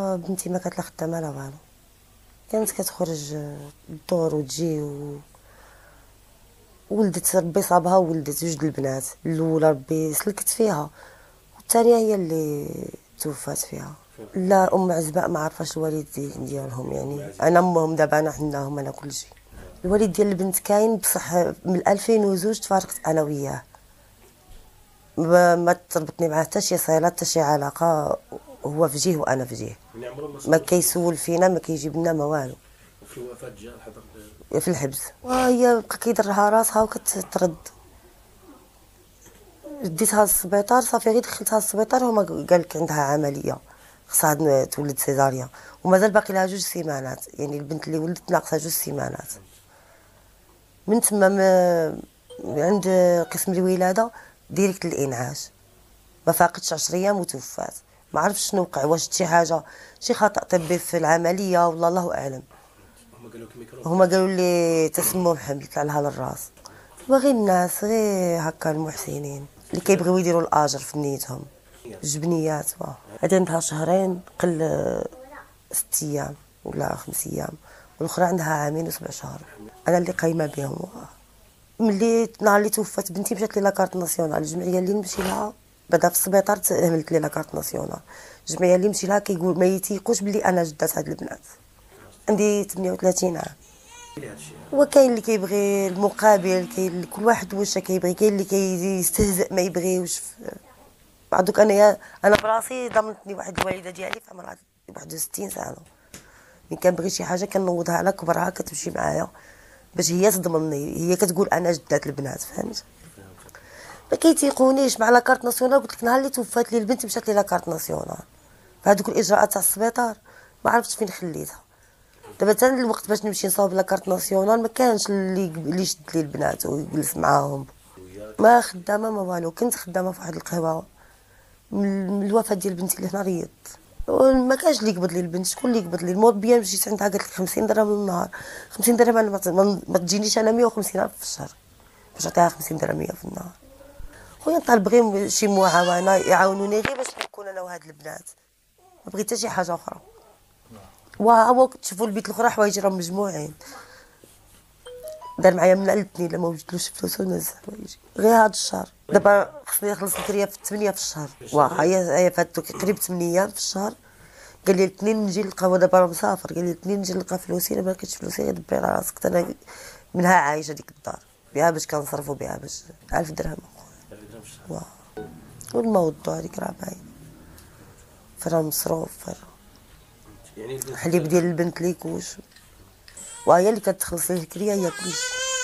بنتي ما كانت لا خدامه لا والو، كانت كتخرج للدور وتجي ولدت ربي صابها وولدت جوج البنات، الاولى ربي سلكت فيها والثانيه هي اللي توفات فيها. لا ام عزباء ما عرفاش الوالدين ديالهم، يعني انا امهم دابا انا حناهم انا كلشي. الوالد ديال البنت كاين بصح من 2002 تفارقت انا وياه، ما تربطني معاه حتى شي صله حتى شي علاقه، هو في جهه وانا في جهه، ما كيسول فينا ما كيجيب لنا ما والو. وفي الوفاه جا الحضر في الحبس وهي بقى كيدرها راسها وكتطرد. ديتها للسبيطار صافي غير دخلتها للسبيطار هما قال لك عندها عمليه خصها تولد سيزاريا، ومازال باقي لها 2 سيمانات، يعني البنت اللي ولدت ناقصها 2 سيمانات. من تما عند قسم الولاده ديريكت الانعاش، ما فاقتش 10 ايام وتوفات. ما عرفتش شنو وقع، واش شي حاجه شي خطا طبي في العمليه ولا الله اعلم. هما قالوا لي تسمم حمل طلع لها للراس. باغي الناس غير هكا المحسنين اللي كيبغيو يديروا الاجر في نيتهم جبنيات. هادي عندها شهرين قل 6 ايام ولا 5 ايام، والاخرى عندها 2 عام و7 شهور. انا اللي قايمه بهم. ملي نهار اللي توفات بنتي مشات لي لاكارت ناسيونال، الجمعيه اللي نمشي لها بعدا في السبيطار عملت لي لاكارت ناسيونال، الجمعيه اللي نمشي لها كيقول ما يتيقوش بلي انا جدات هاد البنات. عندي 38 عام. وكاين اللي كيبغي المقابل، كاين كل واحد واش كيبغي، كاين اللي كيستهزئ ما يبغيوش. بعضوك انا براسي ضمنتني واحد الوالده ديالي في عمرها 61 سنه، ملي كنبغي شي حاجه كنوضها على كبرها كتمشي معايا باش هي تضمنني، هي كتقول انا جدات البنات، فهمت؟ ما كيتيقونيش مع لاكارت ناسيونال. قلت لك نهار اللي توفات لي البنت مشات لي لاكارت ناسيونال، فهادوك الاجراءات تاع السبيطار ما عرفتش فين خليتها. دابا حتى الوقت باش نمشي نصاوب لاكارت ناسيونال ما كانش اللي يشد لي البنات ويجلس معاهم. ما خدامه ما والو، كنت خدامه في واحد القهوه. من الوفاه ديال بنتي اللي هنا ريضت، ما كانش اللي يقبض لي البنت. شكون اللي يقبض لي؟ المربيه مشيت عندها قالت لك 50 درهم للنهار. 50 درهم انا ما تجينيش انا 150 الف في الشهر باش نعطيها 50 درهم في النهار. خويا نطالب غير شي معاونه يعاونوني غير باش نكون انا وهاد البنات، ما بغيت حتى شي حاجه اخرى. وها تشوفوا البيت الاخرى حوايج راهم مجموعين. دار معايا من الاثنين لما وجدتلوش فلوس ونزل حوايجي غير هاد الشهر. دابا خصني نخلص الكريه في 8 في الشهر، هي فاتو قريب 8 ايام في الشهر. قال لي الاثنين نجي نلقى، دابا راه مسافر، قال لي الاثنين نجي نلقى فلوسي. الا ما لقيتش فلوسي غير دبري على راسك، انا منها عايشه ديك الدار بها باش كنصرفوا بها باش 1000 درهم. 1000 درهم في الشهر. والموضوع هذيك راه باين فرا مصروف فرا يعني الحليب ديال البنت ليكوش، وهي اللي كتخلص لي الكريه هي كلشي.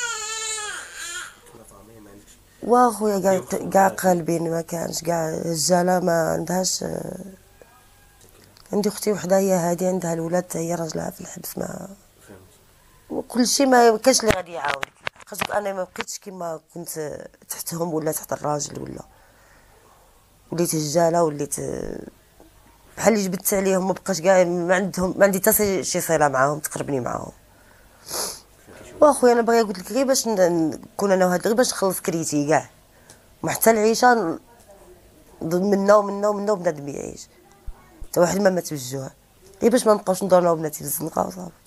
واخويا كاع قلبين ما كانش، كاع الرجاله ما عندهاش. عندي اختي وحده هي هادي عندها الولاد حتى هي راجلها في الحبس، ما وكل شيء ما كانش اللي غادي يعاونك. خاطر انا ما بقيتش كيما كنت تحتهم ولا تحت الراجل، ولا وليت هجاله، وليت بحال اللي جبدت عليهم. ما بقاش كاع ما عندي حتى شي صله معاهم تقربني معاهم. واخويا انا باغي قلت لك غير باش نكون انا وهاد، غير باش نخلص كريتي كاع، وحتى العيشه منا وبنادم يعيش، حتى واحد ما مات بالجوع، غير باش ما نبقاوش ندورنا وبناتي في الزنقه وصافي.